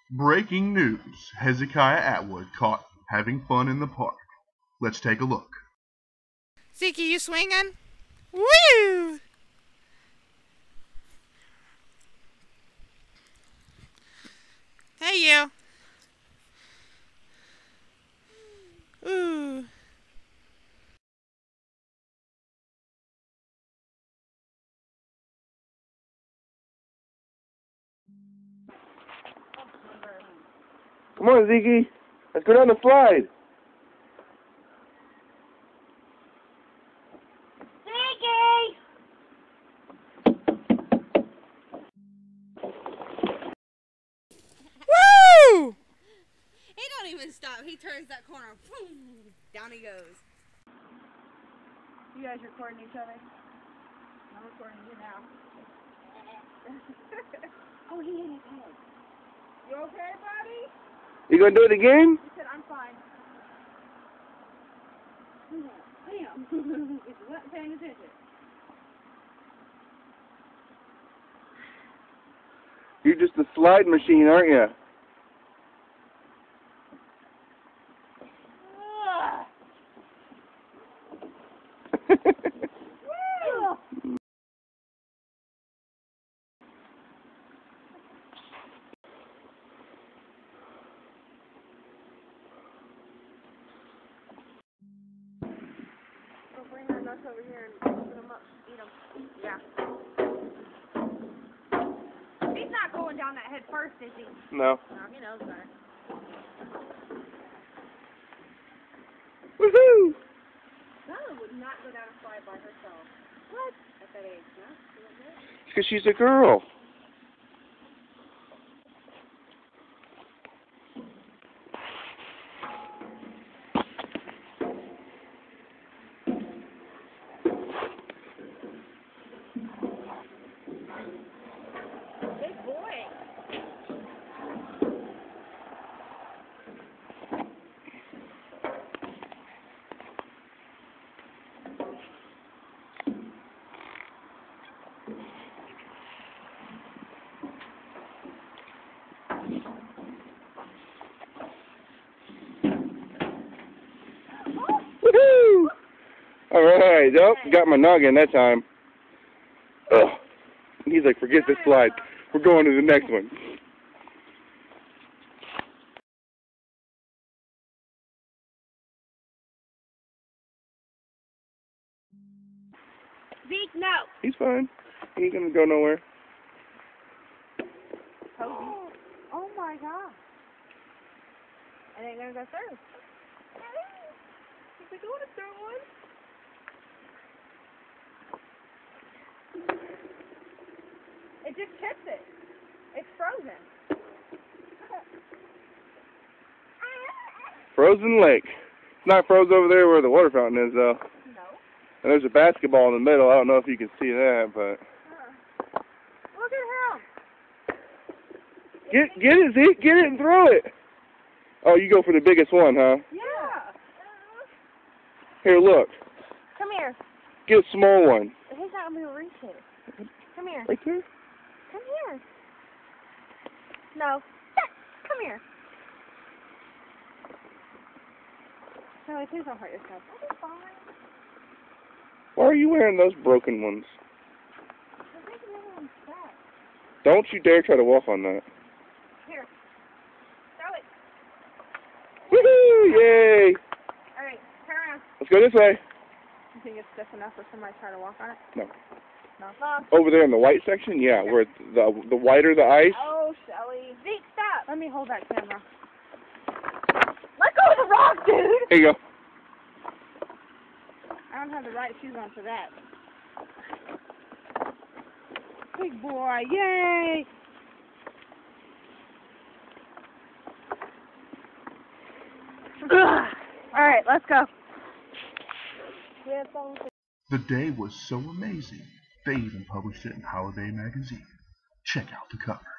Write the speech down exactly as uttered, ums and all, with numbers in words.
Breaking news. Hezekiah Atwood caught having fun in the park. Let's take a look. Zeke, you swinging? Woo! Hey, you. Ooh. Come on, Zeke. Let's go down the slide. Zeke! Woo! He don't even stop. He turns that corner. Boom, down he goes. You guys recording each other? I'm recording you now. Oh, he hit his head. You okay, buddy? You gonna do it again? He said, I'm fine. Damn. It's not paying attention. You're just a slide machine, aren't you? Bring our nuts over here and open them up. Eat them. Yeah. He's not going down that head first, is he? No. No, he knows better. Woohoo! Bella would not go down a slide by herself. What? At that age, no? She wouldn't do it? Because she's a girl. Big boy. Woohoo! Alright, oh, got my noggin that time. Ugh. He's like, forget this slide. We're going to the next one. Zeke, no. He's fine. He ain't gonna go nowhere. Oh, oh my God. It ain't gonna go through. He's like, I want to throw one. It just tips it. It's frozen. Frozen lake. It's not froze over there where the water fountain is, though. No. And there's a basketball in the middle. I don't know if you can see that, but... Uh, look at him. Get, get it, Zeke. Get it and throw it. Oh, you go for the biggest one, huh? Yeah. Here, look. Come here. Get a small one. He's not going to reach it. Come here. Right there? Come here. No. Come here. No, please don't hurt yourself. I'll be fine. Why are you wearing those broken ones? I'm taking the other one's back. Don't you dare try to walk on that. Here. Throw it. Woohoo! Yay! Alright, turn around. Let's go this way. You think it's stiff enough for somebody to try to walk on it? No. No. Mom. Over there in the white section? Yeah, where it's the the whiter the ice. Oh, Shelly. Zeke, stop. Let me hold that camera. Let go of the rock, dude! Here you go. I don't have the right shoes on for that. Big boy, yay! Alright, let's go. The day was so amazing, they even published it in Holiday Magazine. Check out the cover.